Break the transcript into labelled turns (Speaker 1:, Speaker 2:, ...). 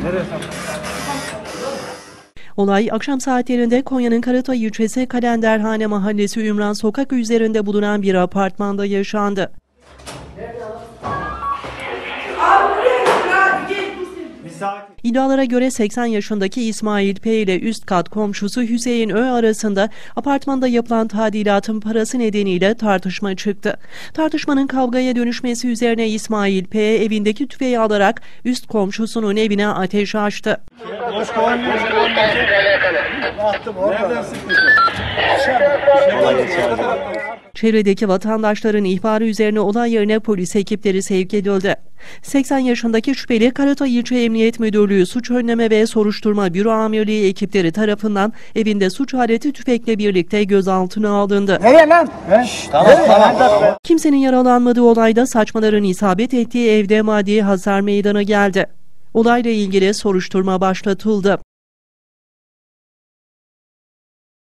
Speaker 1: Olay akşam saatlerinde Konya'nın Karatay ilçesi Kalenderhane Mahallesi Ümran Sokak üzerinde bulunan bir apartmanda yaşandı. İddialara göre 80 yaşındaki İsmail P. ile üst kat komşusu Hüseyin Ö. arasında apartmanda yapılan tadilatın parası nedeniyle tartışma çıktı. Tartışmanın kavgaya dönüşmesi üzerine İsmail P. evindeki tüfeği alarak üst komşusunun evine ateş açtı. Çevredeki vatandaşların ihbarı üzerine olay yerine polis ekipleri sevk edildi. 80 yaşındaki şüpheli Karatay İlçe Emniyet Müdürlüğü Suç Önleme ve Soruşturma Büro Amirliği ekipleri tarafından evinde suç aleti tüfekle birlikte gözaltına alındı.
Speaker 2: Nereye lan?
Speaker 1: Tamam. Kimsenin yaralanmadığı olayda saçmaların isabet ettiği evde maddi hasar meydana geldi. Olayla ilgili soruşturma başlatıldı.